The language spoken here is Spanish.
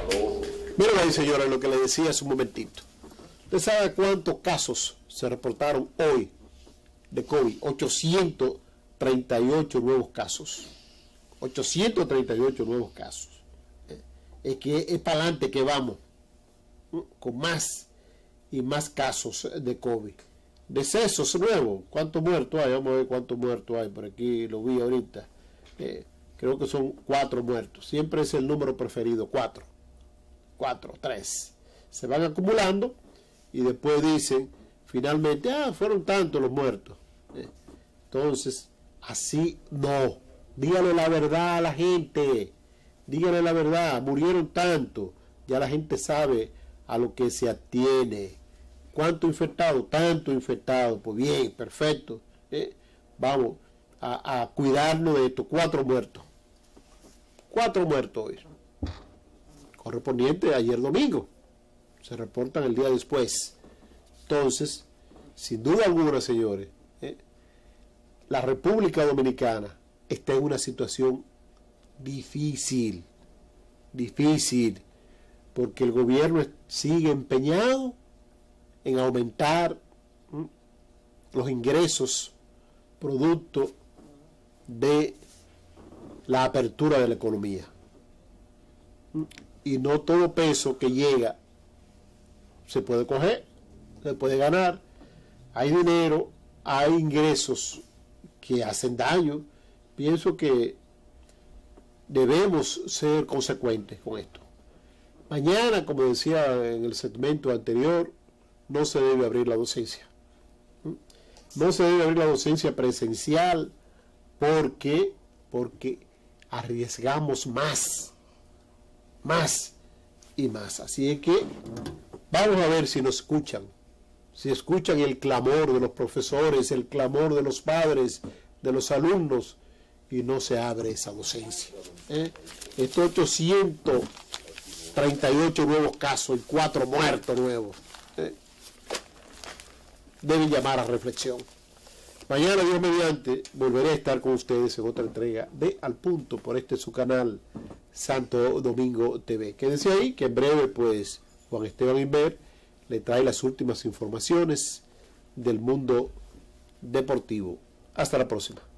Miren ahí, señora, lo que le decía hace un momentito. ¿Usted sabe cuántos casos se reportaron hoy de COVID? 838 nuevos casos. 838 nuevos casos. Es que es para adelante que vamos, con más y más casos de COVID. Decesos nuevos. ¿Cuántos muertos hay? Vamos a ver cuántos muertos hay. Por aquí lo vi ahorita. Creo que son 4 muertos. Siempre es el número preferido, 4. 4, 3. Se van acumulando y después dicen, finalmente, fueron tantos los muertos. Entonces, así no. Dígale la verdad a la gente. Dígale la verdad. Murieron tanto. Ya la gente sabe a lo que se atiene. ¿Cuánto infectado? Tanto infectado. Pues bien, perfecto. Vamos a cuidarnos de estos 4 muertos. 4 muertos hoy. Correspondiente ayer domingo. Se reportan el día después. Entonces, sin duda alguna, señores, la República Dominicana está en una situación difícil. Difícil. Porque el gobierno sigue empeñado en aumentar los ingresos producto de la apertura de la economía. Y no todo peso que llega se puede coger, se puede ganar. Hay dinero, hay ingresos que hacen daño. Pienso que debemos ser consecuentes con esto. Mañana, como decía en el segmento anterior, no se debe abrir la docencia. No se debe abrir la docencia presencial porque arriesgamos más y más. Así es que vamos a ver si nos escuchan. Si escuchan el clamor de los profesores, el clamor de los padres, de los alumnos, y no se abre esa docencia. Estos 838 nuevos casos y 4 muertos nuevos deben llamar a reflexión. Mañana, Dios mediante, volveré a estar con ustedes en otra entrega de Al Punto por su canal Santo Domingo TV. Quédense ahí, que en breve, pues, Juan Esteban Inver le trae las últimas informaciones del mundo deportivo. Hasta la próxima.